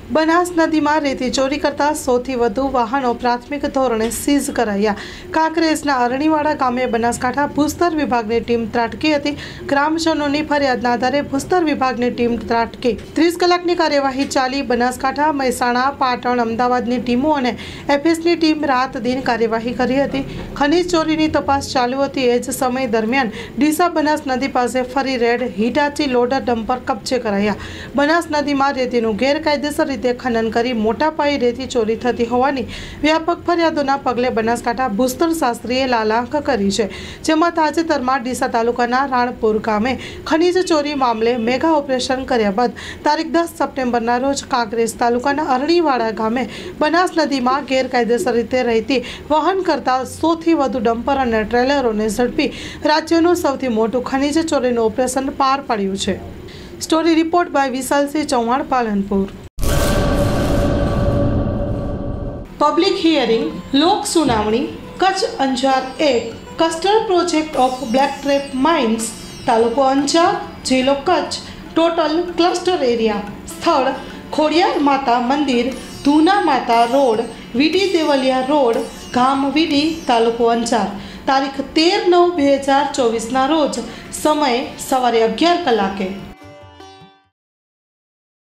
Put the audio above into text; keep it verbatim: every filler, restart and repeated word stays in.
બનાસ નદીમાં રેતી ચોરી કરતા સૌથી વધુ વાહનો પ્રાથમિક ધોરણે સીઝ કરાયા। કાંકરેજના અરણીવાડા ગામે બનાસકાંઠા ભૂસ્તર વિભાગની ટીમ ત્રાટકી હતી। ગ્રામજનોની ફરિયાદના આધારે ભૂસ્તર વિભાગની ટીમ ત્રાટકી ત્રીસ કલાકની કાર્યવાહી ચાલી। બનાસકાંઠા, મહેસાણા, પાટણ, અમદાવાદની ટીમો અને એફએસની ટીમ રાત દિન કાર્યવાહી કરી હતી। ખનીજ ચોરીની તપાસ ચાલુ હતી। એ જ સમય દરમિયાન ડીસા બનાસ નદી પાસે ફરી રેડ, હિટાચી લોડર ડમ્પર કબજે કરાયા। બનાસ નદીમાં રેતીનું ગેરકાયદેસર રીતે ખનન કરી મોટા પાયે રેતી ચોરી થતી હોવાની વ્યાપક ફરિયાદોના પગલે બનાસકાંઠા ભૂસ્તર શાસ્ત્રીએ લાલાંક કરી છે, જેમાં તાજેતરમાં ડીસા તાલુકાના રાણપુર ગામે ખનીજ ચોરી મામલે મેગા ઓપરેશન કર્યા બાદ તારીખ દસ સપ્ટેમ્બરના રોજ કાંકરેજ તાલુકાના અરણીવાડા ગામે બનાસ નદીમાં ગેરકાયદેસર રીતે રેતી વહન કરતા સૌથી વધુ ડમ્પર અને ટ્રેલરોને ઝડપી રાજ્યનું સૌથી મોટું ખનીજ ચોરીનું ઓપરેશન પાર પાડ્યું છે। Story report by Vishalsinh Chauhan, Palanpur. Public hearing લોક સુનાવણી કચ્છ અંજાર એક cluster project of black trap mines તાલુકો અંજાર જિલ્લો કચ્છ ટોટલ ક્લસ્ટર એરિયા સ્થળ ખોડિયાર માતા મંદિર ધૂના માતા રોડ વીડી દેવલિયા રોડ ગામ વીડી તાલુકો અંજાર તારીખ તેર નવ બે હજાર ચોવીસના રોજ સમય સવારે અગિયાર કલાકે।